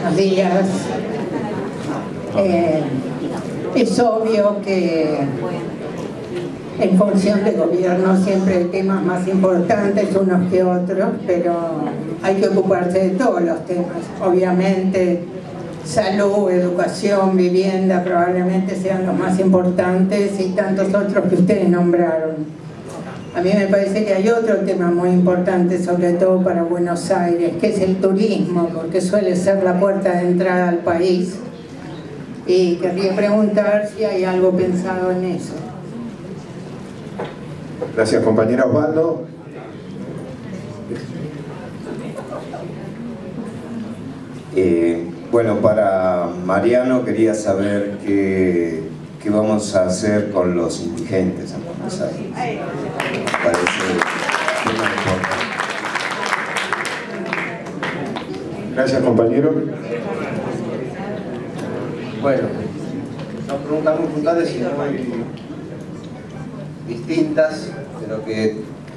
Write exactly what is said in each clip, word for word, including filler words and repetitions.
buenos días. Eh, es obvio que en función de gobierno siempre hay temas más importantes unos que otros, pero hay que ocuparse de todos los temas. Obviamente, salud, educación, vivienda probablemente sean los más importantes y tantos otros que ustedes nombraron. A mí me parece que hay otro tema muy importante, sobre todo para Buenos Aires, que es el turismo, porque suele ser la puerta de entrada al país. Y querría preguntar si hay algo pensado en eso. Gracias, compañera Osvaldo. Eh, bueno, para Mariano quería saber qué, qué vamos a hacer con los indigentes en Buenos Aires. Parece que no importa. Gracias, compañero. Bueno, son preguntas muy puntuales y muy distintas, pero que,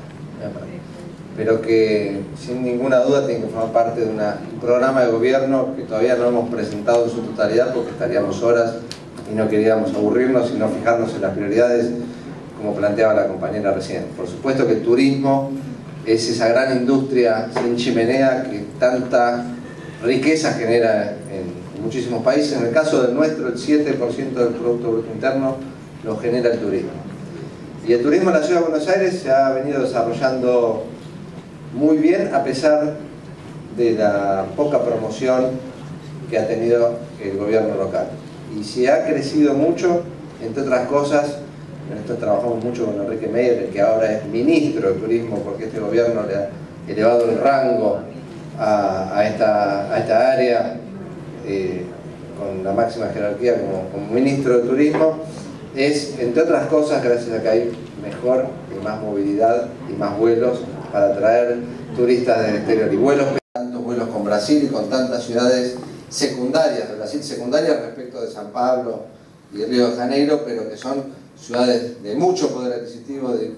pero que sin ninguna duda tienen que formar parte de una, un programa de gobierno que todavía no hemos presentado en su totalidad porque estaríamos horas y no queríamos aburrirnos, sino fijarnos en las prioridades como planteaba la compañera recién. Por supuesto que el turismo es esa gran industria sin chimenea que tanta riqueza genera en muchísimos países. En el caso del nuestro, el siete por ciento del Producto Bruto Interno lo genera el turismo. Y el turismo en la Ciudad de Buenos Aires se ha venido desarrollando muy bien a pesar de la poca promoción que ha tenido el gobierno local. Y si ha crecido mucho, entre otras cosas, en esto trabajamos mucho con Enrique Meyer, el que ahora es ministro de Turismo, porque este gobierno le ha elevado el rango a, a, esta, a esta área eh, con la máxima jerarquía como, como ministro de Turismo. Es, entre otras cosas, gracias a que hay mejor y más movilidad y más vuelos para traer turistas del exterior. Y vuelos, tantos vuelos con Brasil y con tantas ciudades secundarias de Brasil, secundarias respecto de San Pablo y Río de Janeiro, pero que son ciudades de mucho poder adquisitivo, de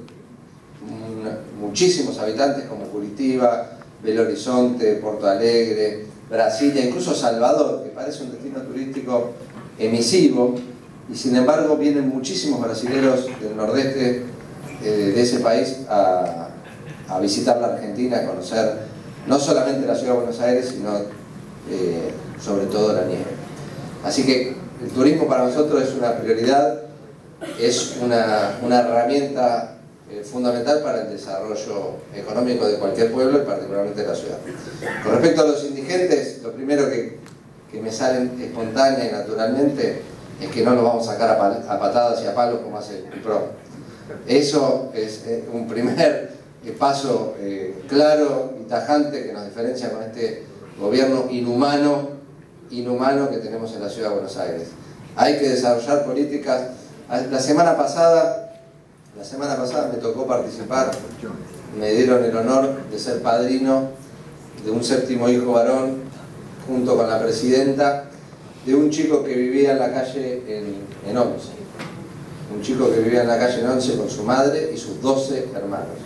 muchísimos habitantes como Curitiba, Belo Horizonte, Porto Alegre, Brasilia, incluso Salvador, que parece un destino turístico emisivo. Y sin embargo vienen muchísimos brasileños del nordeste eh, de ese país a, a visitar la Argentina, a conocer no solamente la ciudad de Buenos Aires, sino eh, sobre todo la nieve. Así que el turismo para nosotros es una prioridad, es una, una herramienta eh, fundamental para el desarrollo económico de cualquier pueblo y particularmente de la ciudad. Con respecto a los indigentes, lo primero que, que me sale espontánea y naturalmente es que no lo vamos a sacar a, pal a patadas y a palos como hace el P R O. Eso es eh, un primer eh, paso eh, claro y tajante que nos diferencia con este gobierno inhumano, inhumano que tenemos en la Ciudad de Buenos Aires. Hay que desarrollar políticas. La semana pasada, la semana pasada me tocó participar, me dieron el honor de ser padrino de un séptimo hijo varón, junto con la presidenta, de un chico que vivía en la calle en, en Once. Un chico que vivía en la calle en Once con su madre y sus doce hermanos.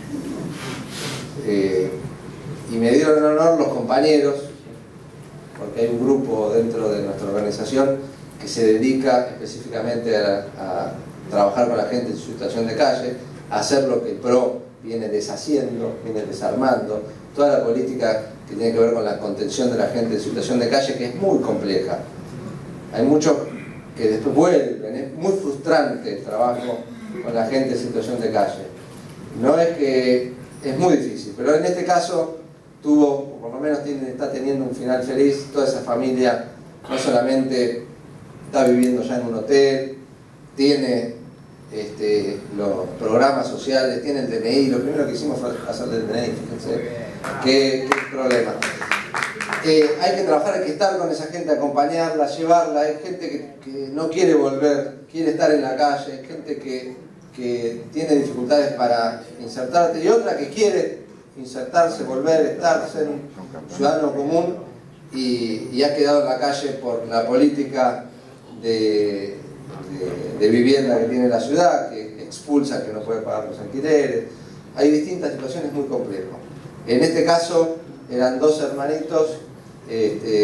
Eh, y me dieron el honor los compañeros, porque hay un grupo dentro de nuestra organización que se dedica específicamente a, a trabajar con la gente en situación de calle, a hacer lo que el P R O viene deshaciendo, viene desarmando, toda la política que tiene que ver con la contención de la gente en situación de calle, que es muy compleja. Hay muchos que después vuelven, es muy frustrante el trabajo con la gente en situación de calle. No es que es muy difícil, pero en este caso tuvo, o por lo menos tiene, está teniendo un final feliz. Toda esa familia no solamente está viviendo ya en un hotel, tiene este, los programas sociales, tiene el D N I. Lo primero que hicimos fue hacerle el D N I, fíjense qué, qué problema. Eh, hay que trabajar, hay que estar con esa gente, acompañarla, llevarla. Hay gente que, que no quiere volver, quiere estar en la calle, hay gente que, que tiene dificultades para insertarse y otra que quiere insertarse, volver, estar, ser un ciudadano común y, y ha quedado en la calle por la política de, de, de vivienda que tiene la ciudad, que expulsa, que no puede pagar los alquileres. Hay distintas situaciones muy complejas. En este caso eran dos hermanitos, este,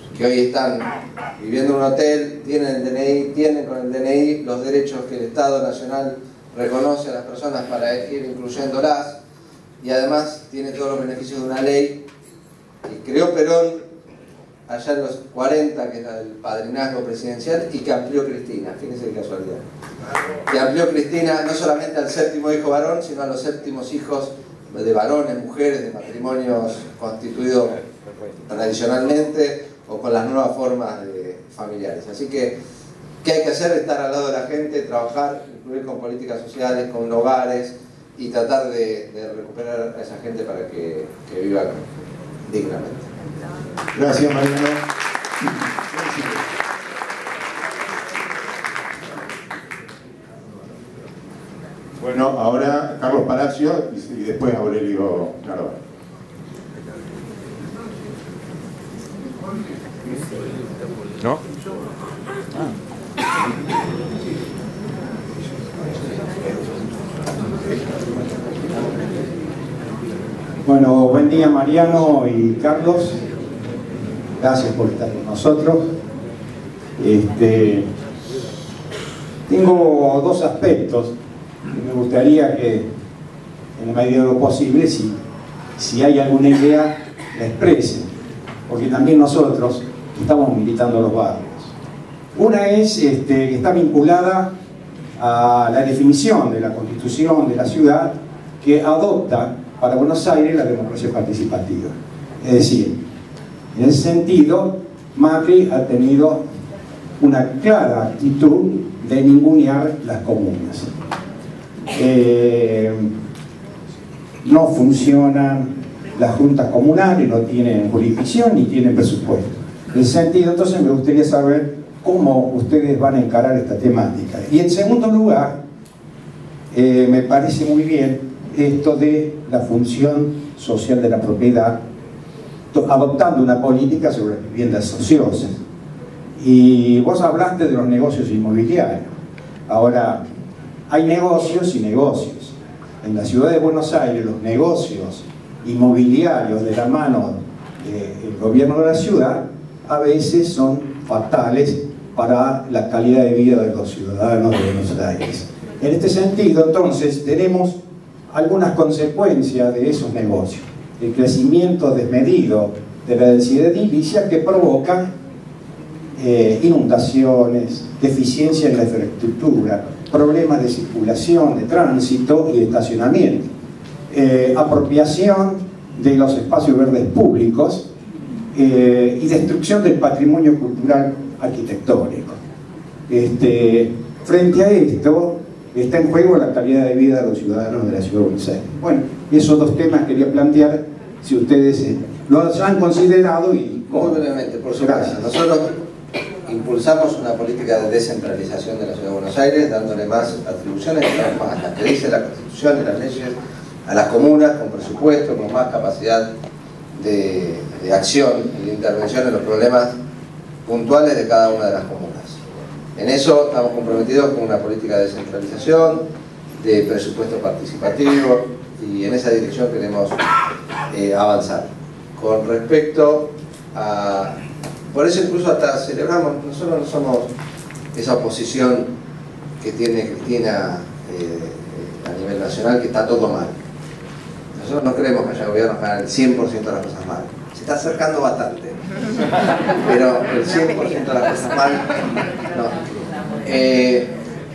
que hoy están viviendo en un hotel, tienen el D N I, tienen con el D N I los derechos que el Estado Nacional reconoce a las personas para ir incluyéndolas, y además tiene todos los beneficios de una ley que creó Perón allá en los cuarenta, que era el padrinazgo presidencial, y que amplió Cristina, fíjense qué casualidad, que amplió Cristina no solamente al séptimo hijo varón, sino a los séptimos hijos de varones, mujeres, de matrimonios constituidos tradicionalmente o con las nuevas formas de familiares. Así que, ¿qué hay que hacer? Estar al lado de la gente, trabajar, incluir con políticas sociales, con hogares, y tratar de, de recuperar a esa gente para que, que vivan dignamente. Gracias, Mariano. Bueno, ahora Carlos Palacio y después Aurelio Narváez. ¿No? Ah. Bueno, buen día Mariano y Carlos. Gracias por estar con nosotros. Este, tengo dos aspectos que me gustaría que, en la medida de lo posible, si, si hay alguna idea, la expresen, porque también nosotros estamos militando los barrios. Una es este, que está vinculada a la definición de la Constitución de la ciudad, que adopta para Buenos Aires la democracia participativa. Es decir, en ese sentido, Macri ha tenido una clara actitud de ningunear las comunas. Eh, no funcionan las juntas comunales, no tienen jurisdicción ni tienen presupuesto. En ese sentido, entonces, me gustaría saber cómo ustedes van a encarar esta temática. Y en segundo lugar, eh, me parece muy bien esto de la función social de la propiedad, adoptando una política sobre las viviendas ociosas. Y vos hablaste de los negocios inmobiliarios. Ahora, hay negocios y negocios. En la ciudad de Buenos Aires, los negocios inmobiliarios de la mano del gobierno de la ciudad a veces son fatales para la calidad de vida de los ciudadanos de Buenos Aires. En este sentido, entonces, tenemos algunas consecuencias de esos negocios. El crecimiento desmedido de la densidad edilicia que provoca eh, inundaciones, deficiencia en la infraestructura, problemas de circulación, de tránsito y de estacionamiento, eh, apropiación de los espacios verdes públicos eh, y destrucción del patrimonio cultural arquitectónico. Este, frente a esto está en juego la calidad de vida de los ciudadanos de la ciudad de Buenos Aires. Bueno, esos dos temas quería plantear, si ustedes eh, los han considerado y... Muy brevemente, por supuesto. Nosotros impulsamos una política de descentralización de la ciudad de Buenos Aires, dándole más atribuciones, más las que dice la Constitución y las leyes, a las comunas, con presupuesto, con más capacidad de, de acción y de intervención en los problemas puntuales de cada una de las comunas. En eso estamos comprometidos con una política de descentralización, de presupuesto participativo, y en esa dirección queremos eh, avanzar. Con respecto a... Por eso incluso hasta celebramos, nosotros no somos esa oposición que tiene Cristina eh, a nivel nacional, que está todo mal. Nosotros no creemos que haya gobiernos que hagan el cien por ciento de las cosas mal. Se está acercando bastante, pero el cien por ciento de las cosas mal, no. Eh,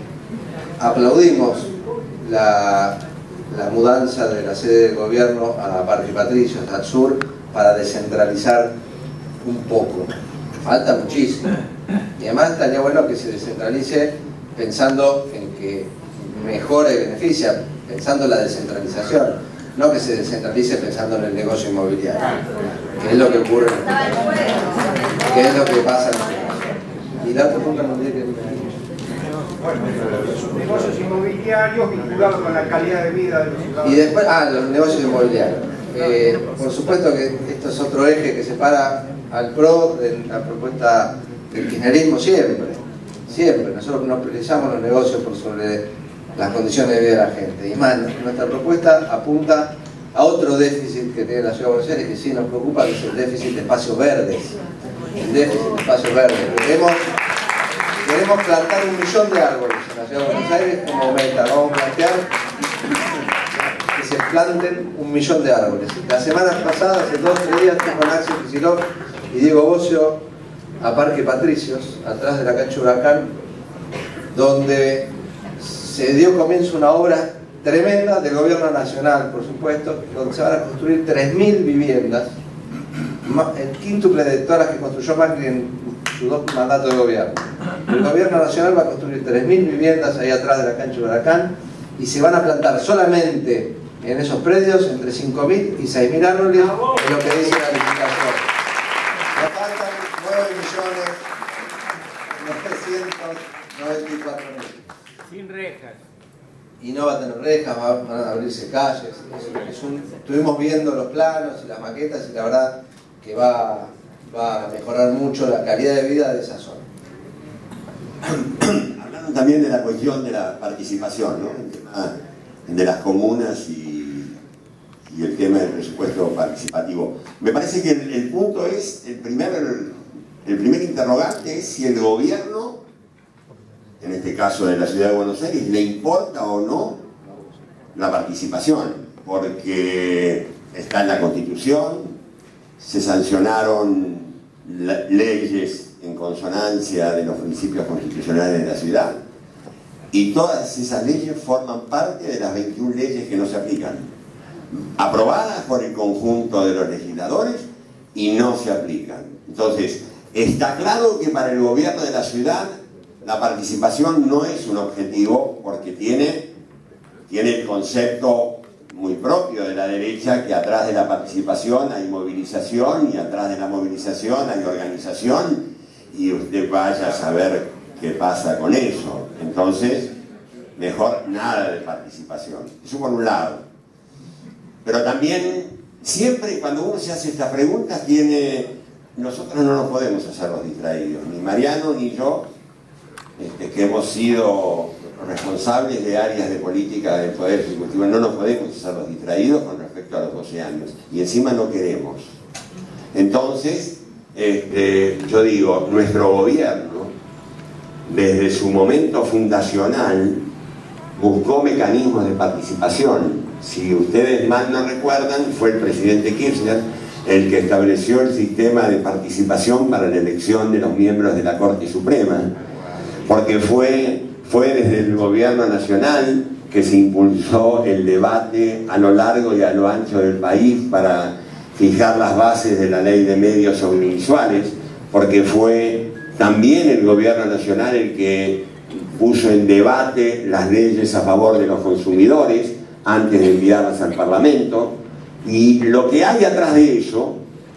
aplaudimos la, la mudanza de la sede del gobierno a Parque Patricios, al sur, para descentralizar un poco. Falta muchísimo. Y además estaría bueno que se descentralice pensando en que mejore y beneficia, pensando en la descentralización, no que se descentralice pensando en el negocio inmobiliario, que es lo que ocurre, que es lo que pasa en el... Y la otra pregunta no tiene que... Bueno, los negocios inmobiliarios vinculados con la calidad de vida de los ciudadanos. Y después, ah, los negocios inmobiliarios. Eh, por supuesto que esto es otro eje que separa al P R O de la propuesta del kirchnerismo siempre, siempre. Nosotros no priorizamos los negocios por sobre las condiciones de vida de la gente. Y más, nuestra propuesta apunta a otro déficit que tiene la ciudad de Buenos Aires, que sí nos preocupa, que es el déficit de espacios verdes. déficit de espacio verde. Queremos, queremos plantar un millón de árboles en la ciudad de Buenos Aires como meta. Vamos a plantear que se planten un millón de árboles. La semana pasada, hace dos o tres días, fui con Axel Kicillof y Diego Bocio a Parque Patricios, atrás de la cancha Huracán, donde se dio comienzo a una obra tremenda del gobierno nacional, por supuesto, donde se van a construir tres mil viviendas, el quíntuple de todas las que construyó Macri en sus dos mandatos de gobierno. El gobierno nacional va a construir tres mil viviendas ahí atrás de la cancha Huracán y se van a plantar solamente en esos predios entre cinco mil y seis mil árboles, es lo que dice la licitación. Nos faltan nueve millones novecientos noventa y cuatro mil. Sin rejas. Y no va a tener rejas, van a abrirse calles. Es, es un, estuvimos viendo los planos y las maquetas y la verdad que va, va a mejorar mucho la calidad de vida de esa zona. Hablaron también de la cuestión de la participación, ¿no? El tema de las comunas y, y el tema del presupuesto participativo. Me parece que el, el punto es, el primer, el primer interrogante es si el gobierno, en este caso de la Ciudad de Buenos Aires, le importa o no la participación, porque está en la Constitución, se sancionaron leyes en consonancia de los principios constitucionales de la ciudad, y todas esas leyes forman parte de las veintiuna leyes que no se aplican, aprobadas por el conjunto de los legisladores y no se aplican. Entonces, está claro que para el gobierno de la ciudad la participación no es un objetivo, porque tiene, tiene el concepto muy propio de la derecha, que atrás de la participación hay movilización, y atrás de la movilización hay organización, y usted vaya a saber qué pasa con eso. Entonces, mejor nada de participación. Eso por un lado. Pero también, siempre cuando uno se hace estas preguntas, tiene, nosotros no nos podemos hacer los distraídos, ni Mariano ni yo, Este, que hemos sido responsables de áreas de política del Poder Ejecutivo, no nos podemos hacer los distraídos con respecto a los doce años, y encima no queremos. Entonces, este, yo digo, nuestro gobierno, desde su momento fundacional, buscó mecanismos de participación. Si ustedes mal no recuerdan, fue el presidente Kirchner el que estableció el sistema de participación para la elección de los miembros de la Corte Suprema, porque fue, fue desde el gobierno nacional que se impulsó el debate a lo largo y a lo ancho del país para fijar las bases de la ley de medios audiovisuales, porque fue también el gobierno nacional el que puso en debate las leyes a favor de los consumidores antes de enviarlas al Parlamento, y lo que hay atrás de eso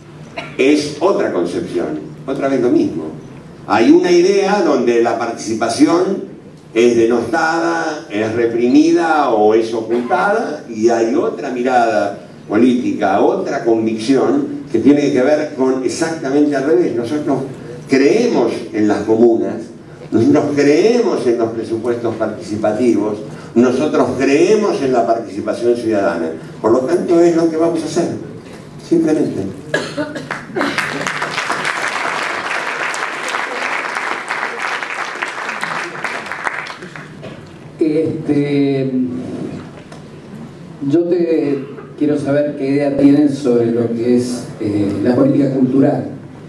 es otra concepción, otra vez lo mismo. Hay una idea donde la participación es denostada, es reprimida o es ocultada, y hay otra mirada política, otra convicción que tiene que ver con exactamente al revés. Nosotros creemos en las comunas, nosotros creemos en los presupuestos participativos, nosotros creemos en la participación ciudadana. Por lo tanto, es lo que vamos a hacer, simplemente. Este, yo te quiero saber qué idea tienen sobre lo que es eh, la política cultural.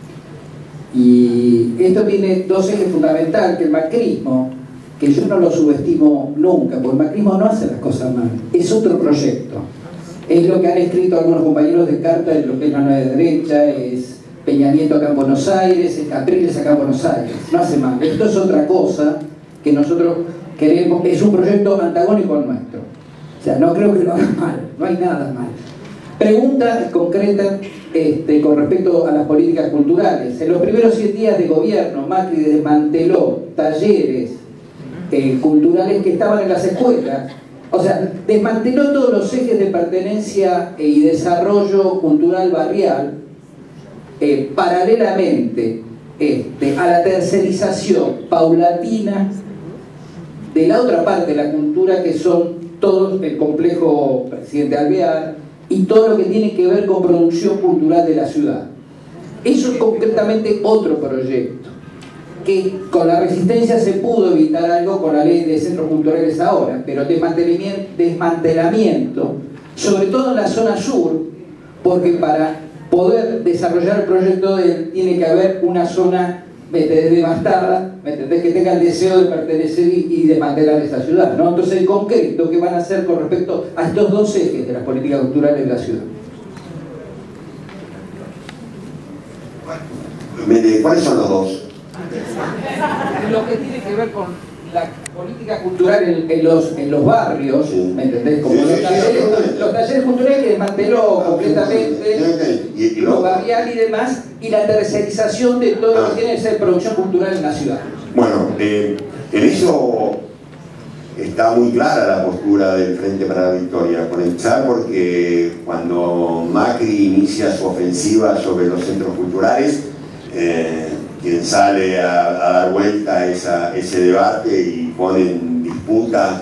Y esto tiene dos ejes fundamentales, que el macrismo, que yo no lo subestimo nunca, porque el macrismo no hace las cosas mal, es otro proyecto. Es lo que han escrito algunos compañeros de carta de lo que es la nueva derecha, es Peña Nieto acá en Buenos Aires, es Capriles acá en Buenos Aires, no hace mal. Esto es otra cosa que nosotros queremos, es un proyecto antagónico al nuestro. O sea, no creo que lo haga mal, no hay nada mal. Pregunta concreta este, con respecto a las políticas culturales. En los primeros cien días de gobierno, Macri desmanteló talleres eh, culturales que estaban en las escuelas. O sea, desmanteló todos los ejes de pertenencia y desarrollo cultural barrial, eh, paralelamente este, a la tercerización paulatina de la otra parte de la cultura, que son todo el complejo Presidente Alvear y todo lo que tiene que ver con producción cultural de la ciudad. Eso es concretamente otro proyecto, que con la resistencia se pudo evitar algo con la ley de centros culturales ahora, pero desmantelamiento, desmantelamiento sobre todo en la zona sur, porque para poder desarrollar el proyecto de él, tiene que haber una zona devastada, ¿me entendés? Que tenga el deseo de pertenecer y, y desmantelar esa ciudad, ¿no? Entonces, en concreto, ¿qué van a hacer con respecto a estos dos ejes de las políticas culturales de la ciudad? ¿Cuáles son los dos? Lo que tiene que ver con la política cultural en, en, los, en los barrios, ¿me entendés? Como sí, los, sí, talleres, sí, los talleres culturales que desmanteló ah, completamente, sí, sí. ¿Y, y lo barrial y demás, y la tercerización de todo ah. lo que tiene que ser producción cultural en la ciudad. Bueno, eh, en eso está muy clara la postura del Frente para la Victoria, comenzar porque cuando Macri inicia su ofensiva sobre los centros culturales, eh, quien sale a, a dar vuelta a esa, ese debate y pone en disputa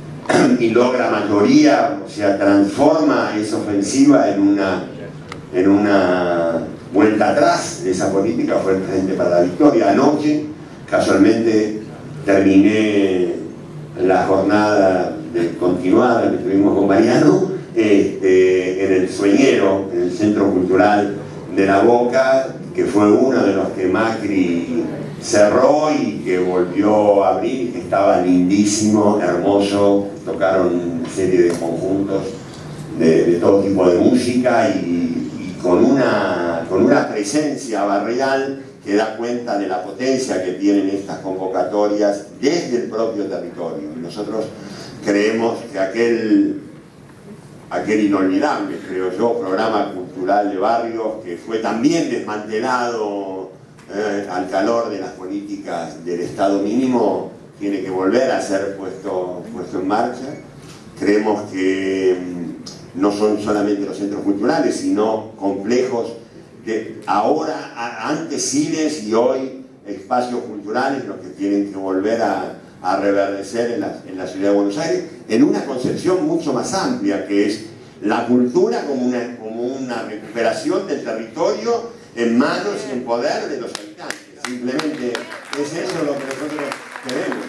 y logra mayoría, o sea, transforma esa ofensiva en una, en una vuelta atrás de esa política, fue el Frente para la Victoria. Anoche, casualmente, terminé la jornada de continuada que tuvimos con Mariano este, en el Sueñero, en el Centro Cultural de La Boca, que fue uno de los que Macri cerró y que volvió a abrir, que estaba lindísimo, hermoso, tocaron una serie de conjuntos de, de todo tipo de música y, y con, una, con una presencia barrial que da cuenta de la potencia que tienen estas convocatorias desde el propio territorio. Y nosotros creemos que aquel, aquel inolvidable, creo yo, programa cultural de barrios que fue también desmantelado eh, al calor de las políticas del Estado mínimo, tiene que volver a ser puesto, puesto en marcha. Creemos que mm, no son solamente los centros culturales, sino complejos de ahora, a, antes cines y hoy espacios culturales los que tienen que volver a, a reverdecer en la, en la ciudad de Buenos Aires, en una concepción mucho más amplia, que es la cultura como una, como una recuperación del territorio en manos y en poder de los habitantes. Simplemente es eso lo que nosotros queremos.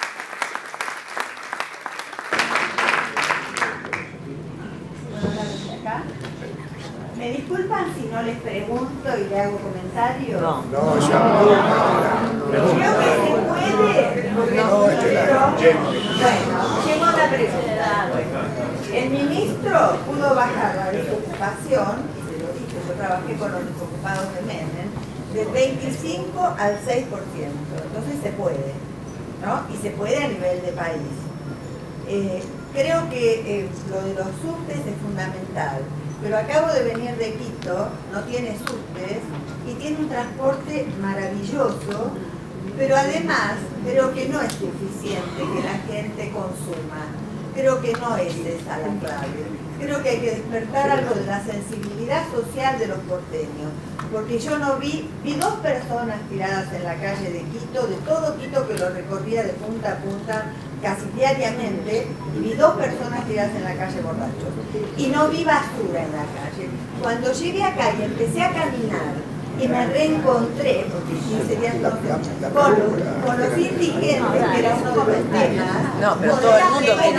¿Me disculpan si no les pregunto y le hago comentarios? No, no, ya no. Creo que se puede. No, es que la... Bueno, llegó la pregunta. El ministro pudo bajar la desocupación, y se lo dije, yo trabajé con los desocupados de Menem, del veinticinco al seis por ciento. Entonces se puede, ¿no? Y se puede a nivel de país. Eh, creo que eh, lo de los subtes es fundamental. Pero acabo de venir de Quito, no tiene subtes y tiene un transporte maravilloso, pero además creo que no es suficiente que la gente consuma. Creo que no es esa la clave. Creo que hay que despertar algo de la sensibilidad social de los porteños. Porque yo no vi, vi dos personas tiradas en la calle de Quito, de todo Quito que lo recorría de punta a punta casi diariamente, y vi dos personas tiradas en la calle borrachos. Y no vi basura en la calle. Cuando llegué acá y empecé a caminar, y me reencontré, porque quince días no, con, los, con los indigentes, que era uno de los temas. No, pero todo el mundo tiene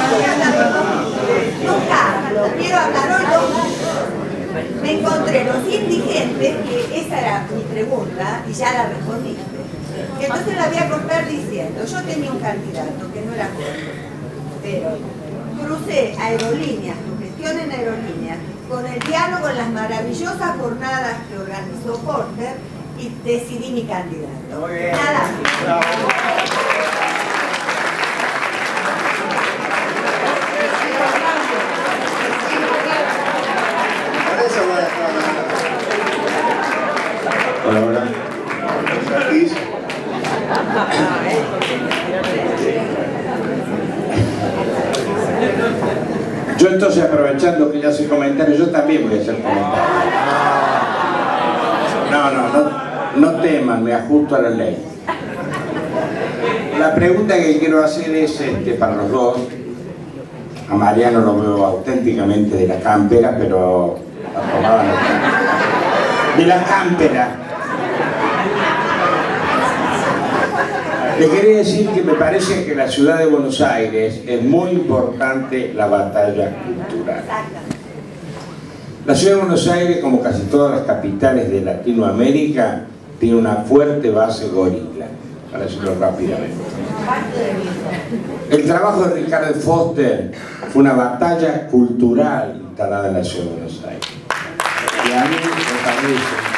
no hablo, quiero hablar hoy dos minutos. Me encontré los indigentes, que esa era mi pregunta, y ya la respondiste. Entonces la voy a cortar diciendo, yo tenía un candidato que no era joven, pero crucé aerolíneas, tu gestión en aerolíneas, con el diálogo en las maravillosas jornadas que organizó Porter, y decidí mi candidato. Muy bien. Nada. Bravo. Hola, hola. Yo entonces, aprovechando que ella hace comentarios, yo también voy a hacer comentarios. No, no, no, no teman, me ajusto a la ley. La pregunta que quiero hacer es este, para los dos. A Mariano lo veo auténticamente de la campera, pero aprobada de las Cámpera. Le quería decir que me parece que en la ciudad de Buenos Aires es muy importante la batalla cultural. La ciudad de Buenos Aires, como casi todas las capitales de Latinoamérica, tiene una fuerte base gorila, para decirlo rápidamente. El trabajo de Ricardo Foster fue una batalla cultural instalada en la ciudad de Buenos Aires. Y a mí me parece...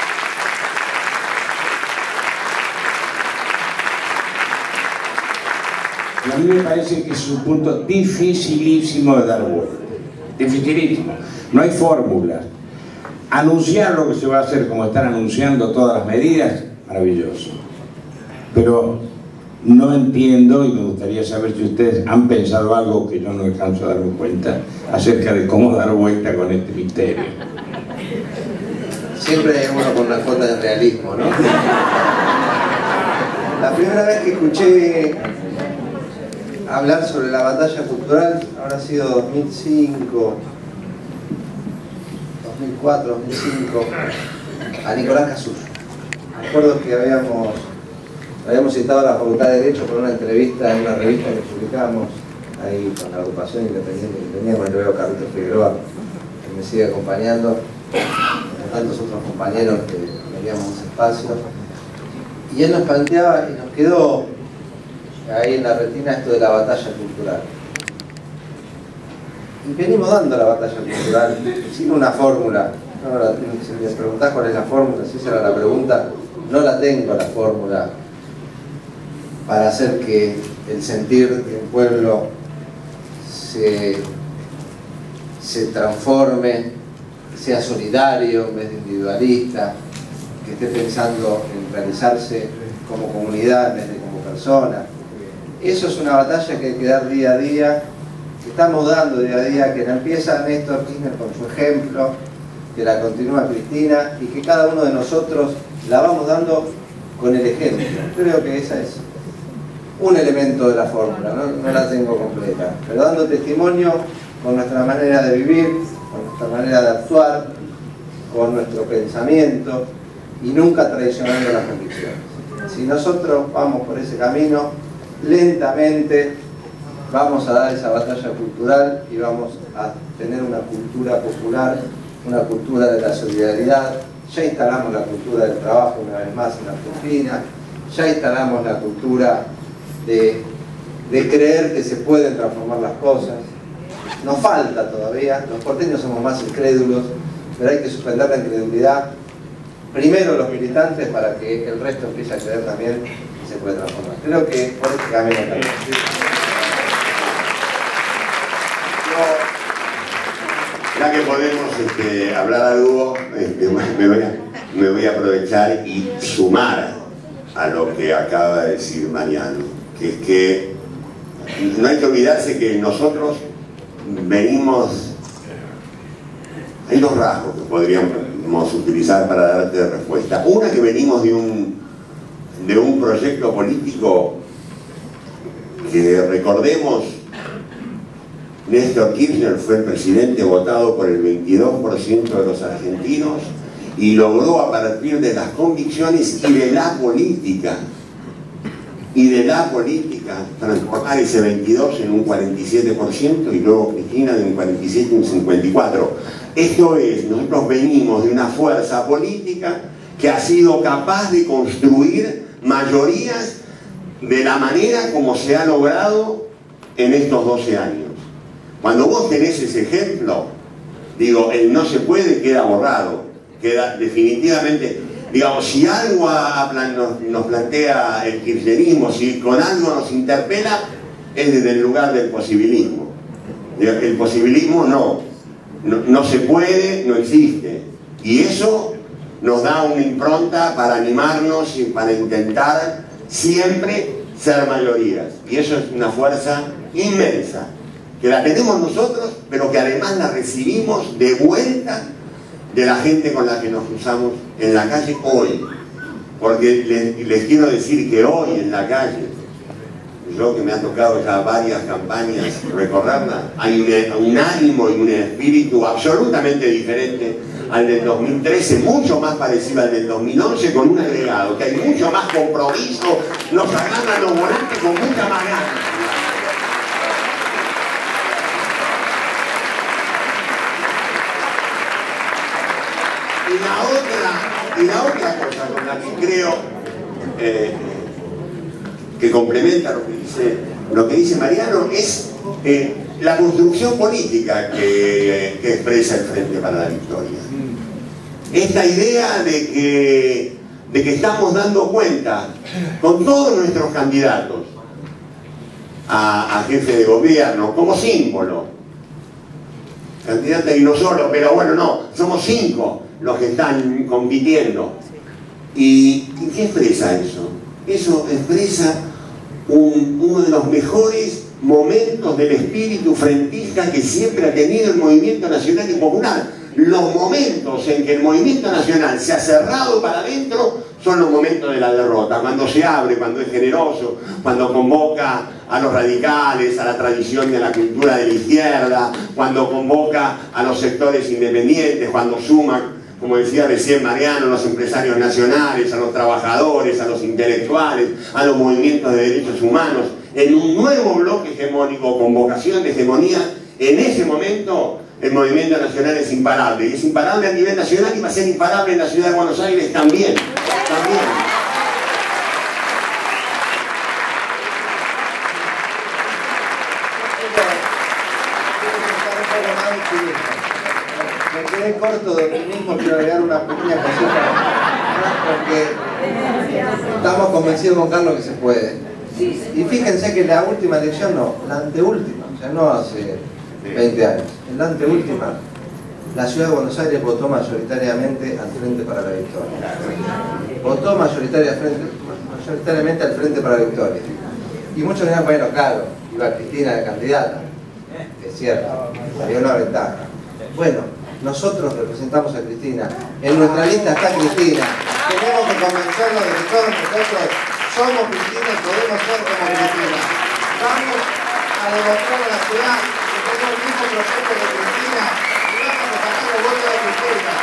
Y a mí me parece que es un punto dificilísimo de dar vuelta. Dificilísimo. No hay fórmulas. Anunciar lo que se va a hacer, como están anunciando todas las medidas, maravilloso. Pero no entiendo, y me gustaría saber si ustedes han pensado algo que yo no alcanzo a darme cuenta, acerca de cómo dar vuelta con este misterio. Siempre hay uno con una cuota de realismo, ¿no? La primera vez que escuché hablar sobre la batalla cultural habrá sido dos mil cinco, dos mil cuatro, dos mil cinco, a Nicolás Casullo. Me acuerdo que habíamos, habíamos citado a la Facultad de Derecho por una entrevista en una revista que publicamos ahí con la agrupación independiente que teníamos, el veo Carlitos Figueroa, que me sigue acompañando, con tantos otros compañeros que teníamos ese espacio. Y él nos planteaba, y nos quedó ahí en la retina, esto de la batalla cultural. Y venimos dando la batalla cultural sin una fórmula. No, la, si me preguntás cuál es la fórmula, si esa era la pregunta, no la tengo la fórmula para hacer que el sentir del pueblo se, se transforme, sea solidario en vez de individualista, que esté pensando en realizarse como comunidad en vez de como persona. Eso es una batalla que hay que dar día a día, que estamos dando día a día, que la empieza Néstor Kirchner con su ejemplo, que la continúa Cristina y que cada uno de nosotros la vamos dando con el ejemplo. Creo que esa es un elemento de la fórmula, no, no la tengo completa, pero dando testimonio con nuestra manera de vivir, con nuestra manera de actuar, con nuestro pensamiento y nunca traicionando las convicciones. Si nosotros vamos por ese camino, lentamente vamos a dar esa batalla cultural y vamos a tener una cultura popular, una cultura de la solidaridad. Ya instalamos la cultura del trabajo una vez más en Argentina, ya instalamos la cultura de, de creer que se pueden transformar las cosas. Nos falta todavía, los porteños somos más incrédulos, pero hay que suspender la incredulidad. Primero los militantes para que el resto empiece a creer también que se puede transformar. Creo que por este camino también. Ya que podemos este, hablar a dúo, este, me, voy a, me voy a aprovechar y sumar a lo que acaba de decir Mariano, que es que no hay que olvidarse que nosotros venimos, hay dos rasgos que podríamos utilizar para darte respuesta. Una, que venimos de un, de un proyecto político que, recordemos, Néstor Kirchner fue el presidente votado por el veintidós por ciento de los argentinos y logró, a partir de las convicciones y de la política, y de la política, transformar ese veintidós en un cuarenta y siete por ciento y luego Cristina de un cuarenta y siete por ciento en un cincuenta y cuatro por ciento. Esto es, nosotros venimos de una fuerza política que ha sido capaz de construir mayorías de la manera como se ha logrado en estos doce años. Cuando vos tenés ese ejemplo, digo, el no se puede queda borrado, queda definitivamente, digamos, si algo a, a plan, nos, nos plantea el kirchnerismo, si con algo nos interpela, es desde el lugar del posibilismo. El posibilismo no, no, no se puede, no existe. Y eso nos da una impronta para animarnos y para intentar siempre ser mayorías. Y eso es una fuerza inmensa, que la tenemos nosotros, pero que además la recibimos de vuelta de la gente con la que nos cruzamos en la calle hoy. Porque les, les quiero decir que hoy en la calle, yo que me ha tocado ya varias campañas recorrerla, hay un, un ánimo y un espíritu absolutamente diferente al del dos mil trece, mucho más parecido al del dos mil once, con un agregado, que hay mucho más compromiso, nos agarran los volantes con mucha más ganas. Y la otra, y la otra cosa con la que creo eh, que complementa lo que dice, lo que dice Mariano es eh, la construcción política que, que expresa el Frente para la Victoria. Esta idea de que, de que estamos dando cuenta con todos nuestros candidatos a, a jefe de gobierno como símbolo. Candidato y no solo, pero bueno, no, somos cinco los que están compitiendo. ¿Y, y qué expresa eso? Eso expresa un, uno de los mejores momentos del espíritu frentista que siempre ha tenido el movimiento nacional y popular. Los momentos en que el movimiento nacional se ha cerrado para adentro son los momentos de la derrota, cuando se abre, cuando es generoso, cuando convoca a los radicales, a la tradición y a la cultura de la izquierda, cuando convoca a los sectores independientes, cuando suma, como decía recién Mariano, a los empresarios nacionales, a los trabajadores, a los intelectuales, a los movimientos de derechos humanos, en un nuevo bloque hegemónico, con vocación de hegemonía. En ese momento el movimiento nacional es imparable, y es imparable a nivel nacional y va a ser imparable en la ciudad de Buenos Aires también, también. Me quedé corto de mí mismo, quiero agregar una pequeña cosita, porque estamos convencidos con Carlos que se puede. Y fíjense que la última elección, no, la anteúltima, o sea, no hace veinte años, en la anteúltima, la ciudad de Buenos Aires votó mayoritariamente al Frente para la Victoria. Votó mayoritariamente, mayoritariamente al Frente para la Victoria. Y muchos dirán, bueno, claro, iba Cristina de candidata. Es cierto, había una ventaja. Bueno, nosotros representamos a Cristina. En nuestra lista está Cristina. Tenemos que convencernos de que todos nosotros somos Cristina y podemos ser como Cristina. Vamos a demostrar a la ciudad que tenemos el mismo proyecto de Cristina y vamos a sacar los votos de Cristina.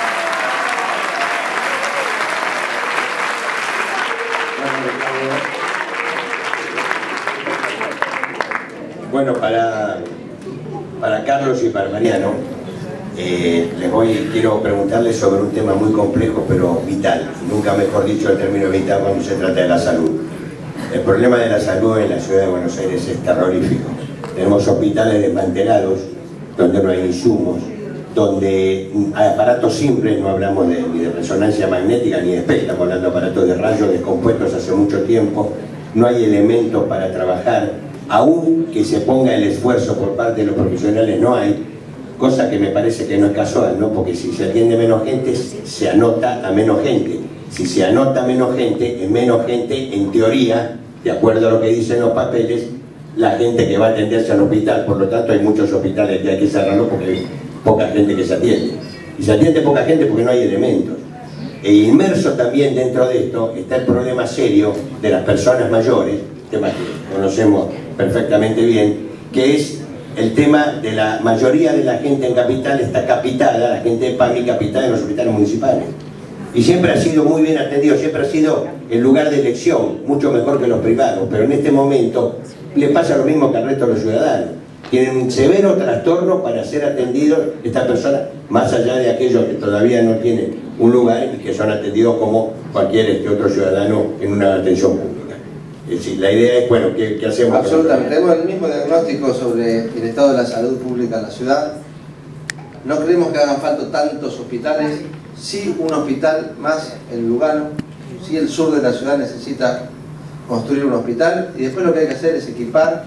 Bueno, para, para Carlos y para Mariano, eh, les voy, quiero preguntarles sobre un tema muy complejo pero vital, nunca mejor dicho el término vital cuando se trata de la salud. El problema de la salud en la ciudad de Buenos Aires es terrorífico. Tenemos hospitales desmantelados, donde no hay insumos, donde hay aparatos simples, no hablamos de, ni de resonancia magnética ni de espectro, estamos hablando de aparatos de rayos descompuestos hace mucho tiempo, no hay elementos para trabajar, aún que se ponga el esfuerzo por parte de los profesionales no hay, cosa que me parece que no es casual, ¿no? Porque si se atiende menos gente, se anota a menos gente. Si se anota a menos gente, en menos gente, en teoría, de acuerdo a lo que dicen los papeles, la gente que va a atenderse al hospital, por lo tanto hay muchos hospitales que hay que cerrarlos porque hay poca gente que se atiende. Y se atiende poca gente porque no hay elementos. E inmerso también dentro de esto está el problema serio de las personas mayores, tema que conocemos perfectamente bien, que es el tema de la mayoría de la gente en capital está capitada, la gente de P A M I capitada en los hospitales municipales. Y siempre ha sido muy bien atendido, siempre ha sido el lugar de elección, mucho mejor que los privados, pero en este momento le pasa lo mismo que al resto de los ciudadanos. Tienen un severo trastorno para ser atendidos estas personas, más allá de aquellos que todavía no tienen un lugar y que son atendidos como cualquier este otro ciudadano en una atención pública. Es decir, la idea es, bueno, ¿qué, qué hacemos? Absolutamente, tenemos el mismo diagnóstico sobre el estado de la salud pública en la ciudad. No creemos que hagan falta tantos hospitales, sí un hospital más en Lugano, sí el sur de la ciudad necesita construir un hospital y después lo que hay que hacer es equipar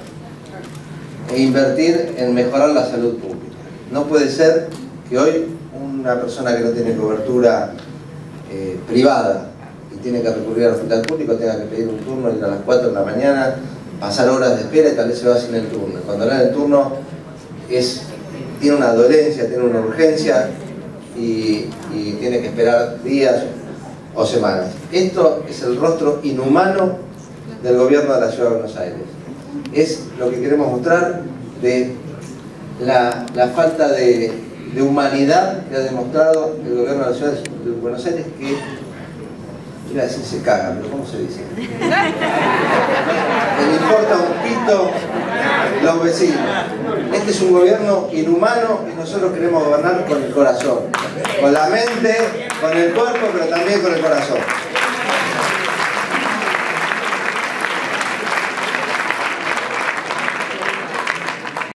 e invertir en mejorar la salud pública. No puede ser que hoy una persona que no tiene cobertura eh, privada y tiene que recurrir al hospital público tenga que pedir un turno, ir a las cuatro de la mañana, pasar horas de espera y tal vez se va sin el turno. Cuando da el turno es, tiene una dolencia, tiene una urgencia y, y tiene que esperar días o semanas. Esto es el rostro inhumano del gobierno de la Ciudad de Buenos Aires. Es lo que queremos mostrar de la, la falta de, de humanidad que ha demostrado el gobierno de la ciudad de Buenos Aires, que, iba a decir se cagan, pero ¿cómo se dice? Que le importa un pito los vecinos. Este es un gobierno inhumano y nosotros queremos gobernar con el corazón, con la mente, con el cuerpo, pero también con el corazón.